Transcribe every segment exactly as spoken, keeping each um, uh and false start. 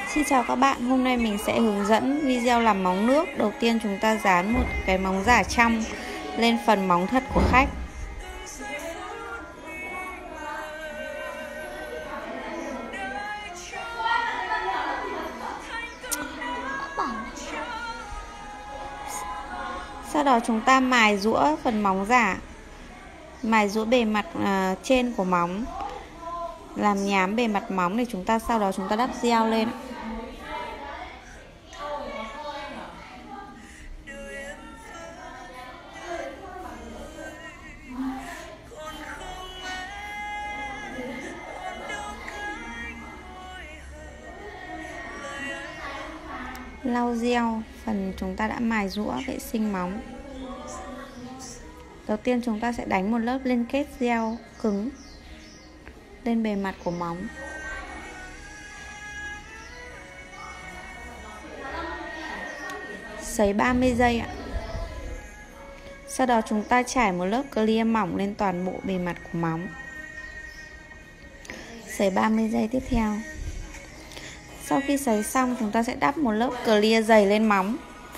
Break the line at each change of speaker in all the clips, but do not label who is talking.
Xin chào các bạn, hôm nay mình sẽ hướng dẫn video làm móng nước. Đầu tiên chúng ta dán một cái móng giả trong lên phần móng thật của khách. Sau đó chúng ta mài giũa phần móng giả, mài giũa bề mặt uh, trên của móng, làm nhám bề mặt móng để chúng ta sau đó chúng ta đắp gel lên. Lau gel phần chúng ta đã mài giũa, vệ sinh móng. Đầu tiên chúng ta sẽ đánh một lớp liên kết gel cứng lên bề mặt của móng. Sấy ba mươi giây ạ. Sau đó chúng ta trải một lớp clear mỏng lên toàn bộ bề mặt của móng. Sấy ba mươi giây tiếp theo. Sau khi sấy xong chúng ta sẽ đắp một lớp clear dày lên móng.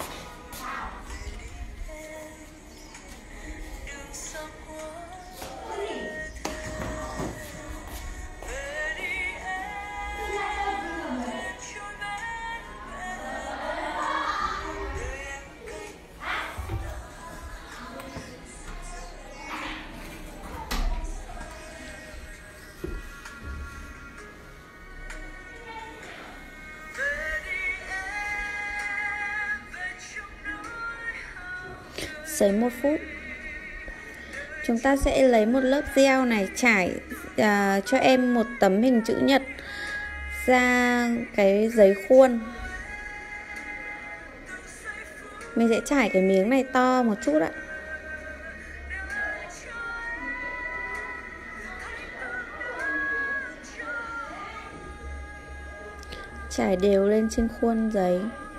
Sấy một phút. Chúng ta sẽ lấy một lớp gel này trải uh, cho em một tấm hình chữ nhật ra cái giấy khuôn. Mình sẽ trải cái miếng này to một chút ạ. Trải đều lên trên khuôn giấy.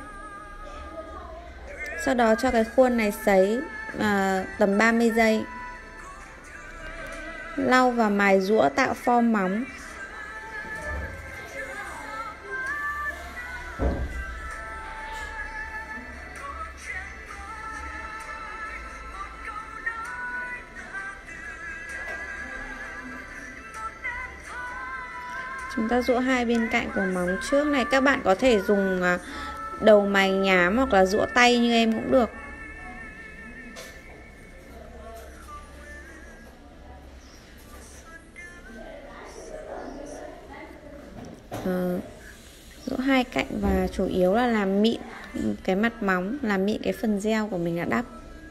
Sau đó cho cái khuôn này sấy à, tầm ba mươi giây. Lau và mài giũa tạo form móng. Chúng ta giũa hai bên cạnh của móng trước này. Các bạn có thể dùng à, đầu mài nhám hoặc là giũa tay như em cũng được. À, giũa hai cạnh và chủ yếu là làm mịn cái mặt móng, làm mịn cái phần gel của mình đã đắp.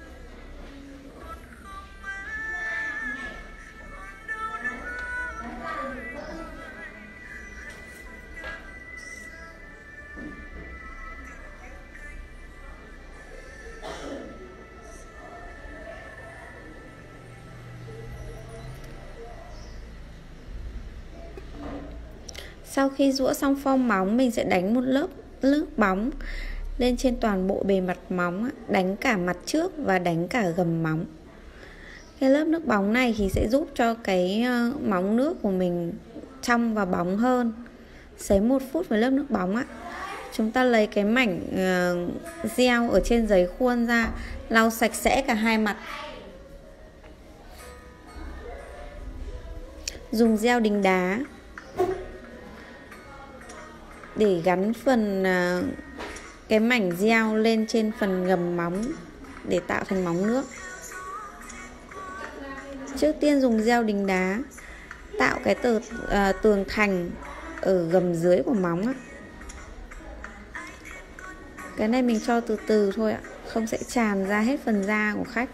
Sau khi giũa xong form móng, mình sẽ đánh một lớp nước bóng lên trên toàn bộ bề mặt móng, đánh cả mặt trước và đánh cả gầm móng. Cái lớp nước bóng này thì sẽ giúp cho cái móng nước của mình trong và bóng hơn. Sấy một phút với lớp nước bóng á. Chúng ta lấy cái mảnh gel ở trên giấy khuôn ra, lau sạch sẽ cả hai mặt. Dùng gel đính đá để gắn phần uh, cái mảnh gel lên trên phần gầm móng để tạo thành móng nước. Trước tiên dùng gel đính đá tạo cái tờ, uh, tường thành ở gầm dưới của móng á. Cái này mình cho từ từ thôi ạ, không sẽ tràn ra hết phần da của khách.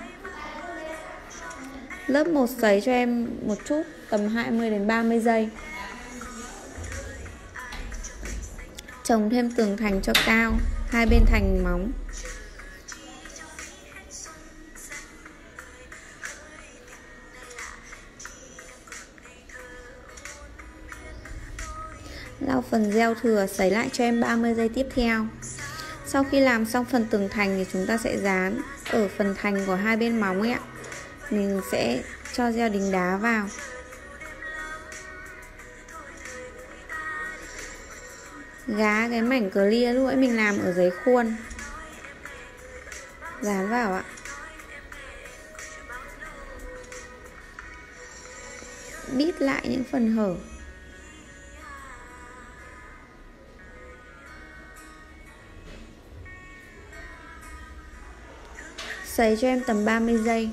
Lớp một sấy cho em một chút, tầm hai mươi đến ba mươi giây. Trồng thêm tường thành cho cao, hai bên thành móng. Lau phần gel thừa, sấy lại cho em ba mươi giây tiếp theo. Sau khi làm xong phần tường thành thì chúng ta sẽ dán ở phần thành của hai bên móng ấy ạ. Mình sẽ cho gel đính đá vào. Gá cái mảnh clear lúc nãy mình làm ở giấy khuôn, dán vào ạ. Bít lại những phần hở. Sấy cho em tầm ba mươi giây.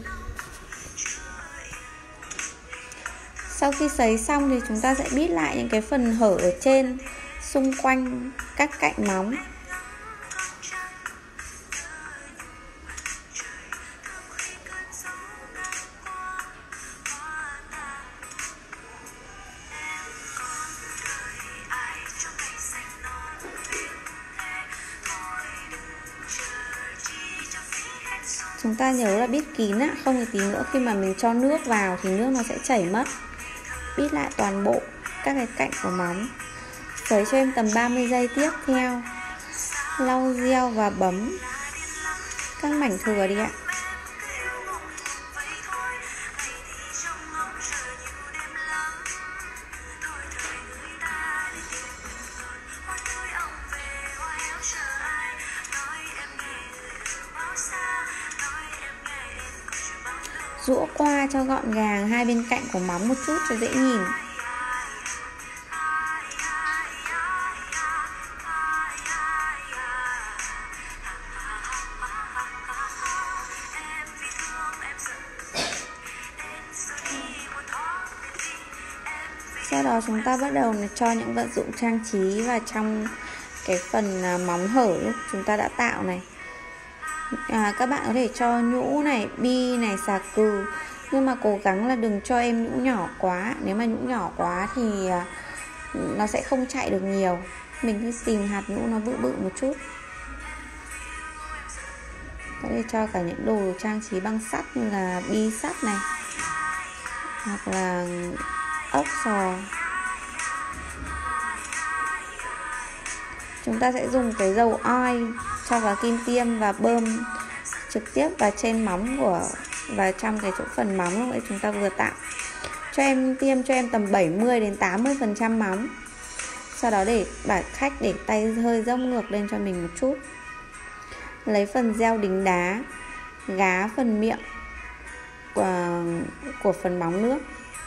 Sau khi sấy xong thì chúng ta sẽ bít lại những cái phần hở ở trên, xung quanh các cạnh móng. Chúng ta nhớ là bít kín á, không thì tí nữa khi mà mình cho nước vào thì nước nó sẽ chảy mất. Bít lại toàn bộ các cái cạnh của móng. Sấy cho em tầm ba mươi giây tiếp theo. Lau gel và bấm các mảnh thừa đi ạ. Rũa qua cho gọn gàng hai bên cạnh của móng một chút cho dễ nhìn. Sau đó chúng ta bắt đầu cho những vật dụng trang trí vào trong cái phần móng hở lúc chúng ta đã tạo này. À, các bạn có thể cho nhũ này, bi này, xà cừ, nhưng mà cố gắng là đừng cho em nhũ nhỏ quá. Nếu mà nhũ nhỏ quá thì à, nó sẽ không chạy được nhiều. Mình cứ tìm hạt nhũ nó bự bự một chút. Có thể cho cả những đồ trang trí bằng sắt như là bi sắt này, hoặc là ốc sò. Chúng ta sẽ dùng cái dầu oil cho vào kim tiêm và bơm trực tiếp vào trên móng của và trong cái chỗ phần móng lúc nãy chúng ta vừa tạo. Cho em tiêm cho em tầm bảy mươi đến tám mươi phần trăm móng. Sau đó để bảo khách để tay hơi dốc ngược lên cho mình một chút. Lấy phần gel đính đá, gá phần miệng của, của phần móng nước.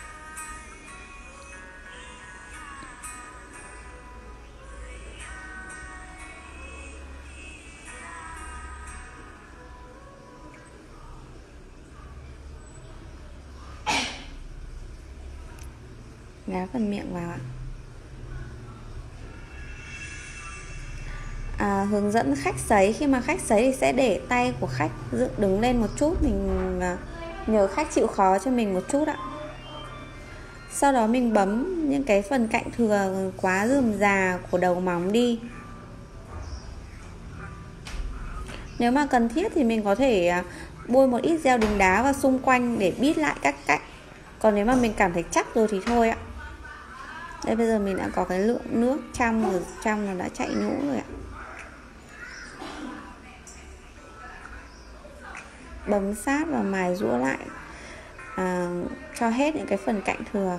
Gá phần miệng vào ạ. À, hướng dẫn khách sấy. Khi mà khách sấy thì sẽ để tay của khách dựng đứng lên một chút. Mình nhờ khách chịu khó cho mình một chút ạ. Sau đó mình bấm những cái phần cạnh thừa quá rườm rà của đầu móng đi. Nếu mà cần thiết thì mình có thể bôi một ít gel đính đá vào xung quanh để bít lại các cạnh. Còn nếu mà mình cảm thấy chắc rồi thì thôi ạ. Đây, bây giờ mình đã có cái lượng nước trong ở trong nó đã chạy nhũ rồi ạ. Bấm sát và mài rũa lại à, cho hết những cái phần cạnh thừa.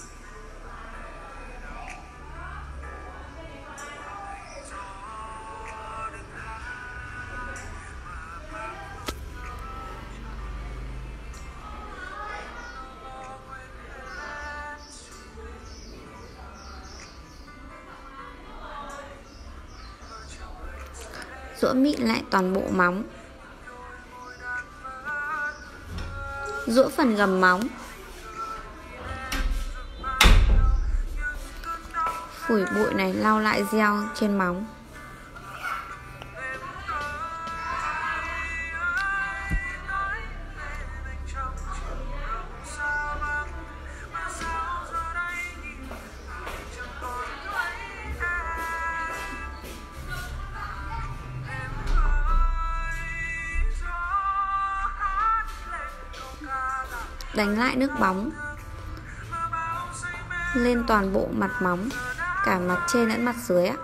Rũa mịn lại toàn bộ móng. Rũa phần gầm móng. Phủi bụi này, lau lại gel trên móng. Đánh lại nước bóng lên toàn bộ mặt móng, cả mặt trên lẫn mặt dưới ạ.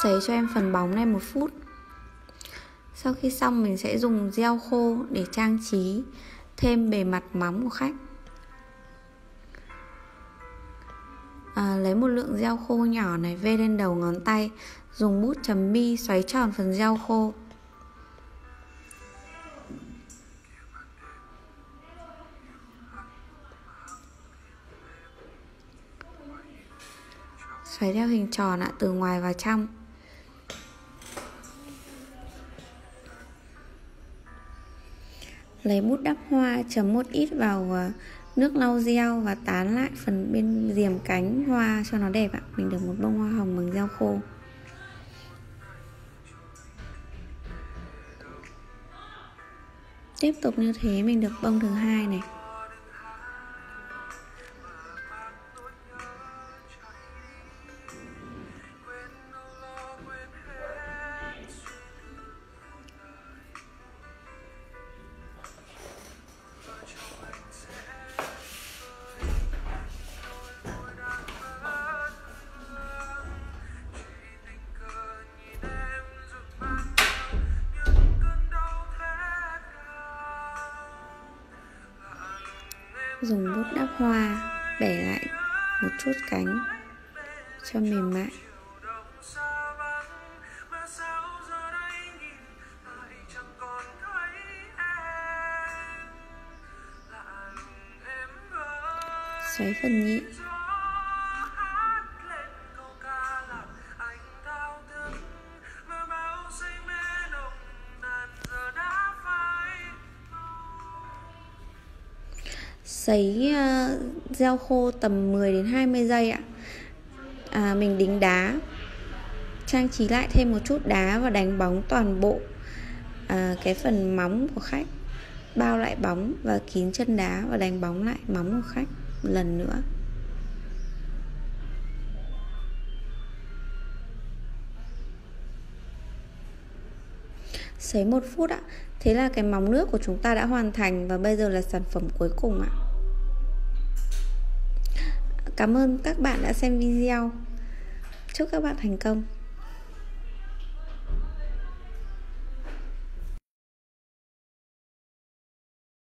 Sấy cho em phần bóng này một phút. Sau khi xong mình sẽ dùng gel khô để trang trí thêm bề mặt móng của khách. à, Lấy một lượng gel khô nhỏ này vê lên đầu ngón tay, dùng bút chấm bi xoáy tròn phần gel khô. Xoáy theo hình tròn ạ, từ ngoài vào trong. Lấy bút đắp hoa chấm một ít vào nước lau gel và tán lại phần bên diềm cánh hoa cho nó đẹp ạ. Mình được một bông hoa hồng bằng gel khô. Tiếp tục như thế mình được bông thứ hai này. Dùng bút đắp hoa để lại một chút cánh cho mềm mại. Xoáy phần nhị. Sấy uh, gel khô tầm mười đến hai mươi giây ạ. à, Mình đính đá, trang trí lại thêm một chút đá và đánh bóng toàn bộ à, cái phần móng của khách. Bao lại bóng và kín chân đá và đánh bóng lại móng của khách một lần nữa. Sấy một phút ạ. Thế là cái móng nước của chúng ta đã hoàn thành và bây giờ là sản phẩm cuối cùng ạ. Cảm ơn các bạn đã xem video. Chúc các bạn thành công.